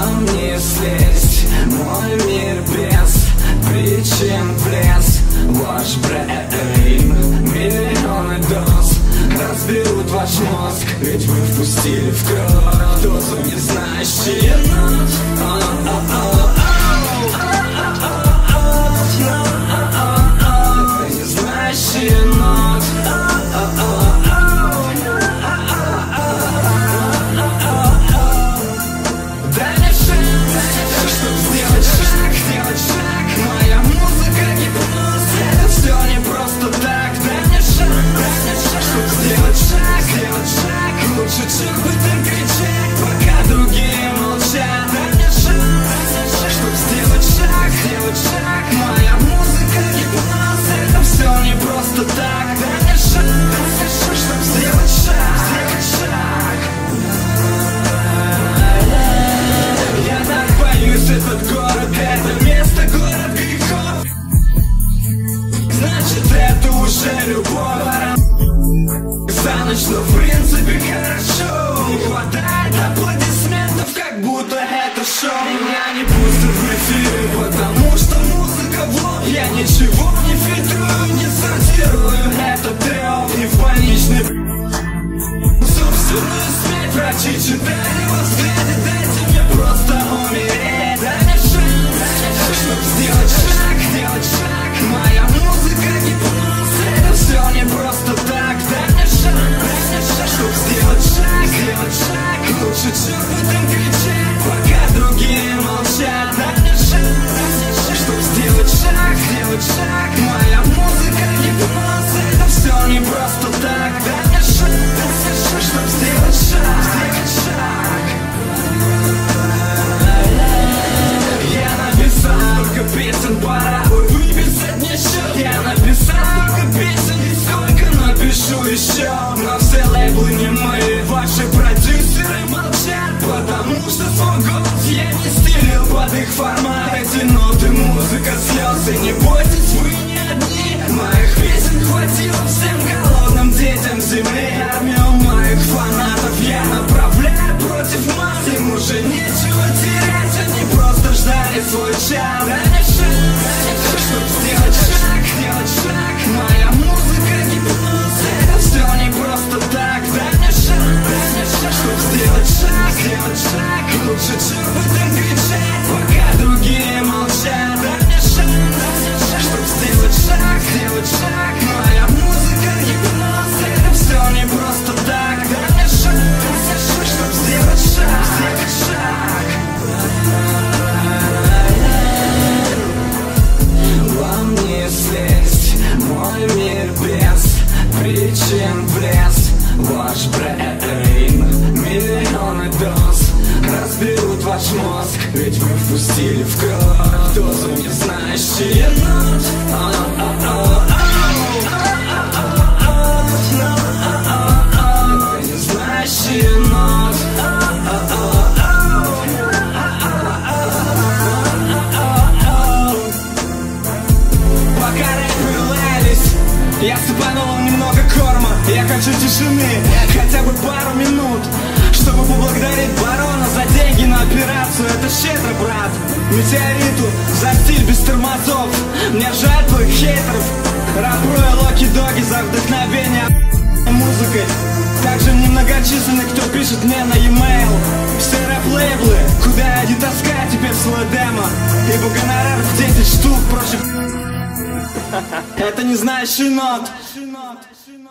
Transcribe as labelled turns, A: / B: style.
A: Вам не слезть, мой мир без причин влез. Ваш брейн, миллионы доз разберут ваш мозг, ведь вы впустили в кровь дозу незнающие нот. Незнающие нот. Дай мне шанс, чтобы сделать шаг. Моя музыка гипноз, это все не просто так. Дай мне шанс, чтобы сделать шаг. Лучше чем бы там кричать, пока другие молчат. Дай мне шанс, чтобы сделать шаг. Моя музыка гипноз, это все не просто так. Дай мне шанс, чтобы сделать шаг. Я так боюсь этот город, это место город грехов. Значит, это уже любовь. За ночь, но в принципе хорошо. Не хватает аплодисментов, как будто это шоу. Меня не пустят в эфире, потому что музыка в лоб. Я ничего не фильтрую, не сортирую. Это трёп, не в больничный. Собственную смерть врачи читали во взгляде. Дайте мне просто умереть. Дай мне шанс, чтобы сделать шаг. Моя музыка гипноз, это все не просто так. Дай мне шанс, чтобы сделать шаг. Лучше чем бы там кричать, пока другие молчат. Дай мне шанс, чтобы сделать шаг. Моя музыка гипноз, это все не просто так. Дай мне шанс, чтобы сделать шаг. Я написал только песен, пора бы выписать мне счет. Я написал только песен, и сколько напишу еще. Но все лейблы не мы, ваши продюсеры молчат, потому что свой голос я не стелил под их формат. Эти ноты, музыка, слезы, не бойтесь, вы не одни. Моих песен хватило всем голодным детям земли. Армию моих фанатов я направляю против масс. Им уже нечего терять, они просто ждали свой час. Дай мне шанс, чтобы сделать шаг. Моя музыка гипноз, это все не просто так. Дай мне шанс, чтобы сделать шаг. Лучше чем бы там кричать, пока другие молчат. Дай мне шанс, чтобы сделать шаг. Моя музыка гипноз, это все не просто так. Дай мне шанс, чтобы сделать шаг. Вам не слезть, мой мир без причин влез. Ваш брейн, миллионы доз разберут ваш мозг, ведь вы впустили в кровь дозу незнающие нот. Незнающие нот. Пока рэперы лаялись, я сыпанул немного корма. Я хочу тишины, хотя бы пару минут, чтобы поблагодарить барона за деньги на операцию. Это щедро, брат. Метеориту за стиль без тормозов. Мне жаль твоих хейтеров. Рапру и локи-доги за вдохновение музыкой. Также немногочисленны, кто пишет мне на e-mail. Все рэп-лейблы, куда я не таскаю теперь свой демо. Ибо гонорар в 10 штук, проще. Это не знающий нот.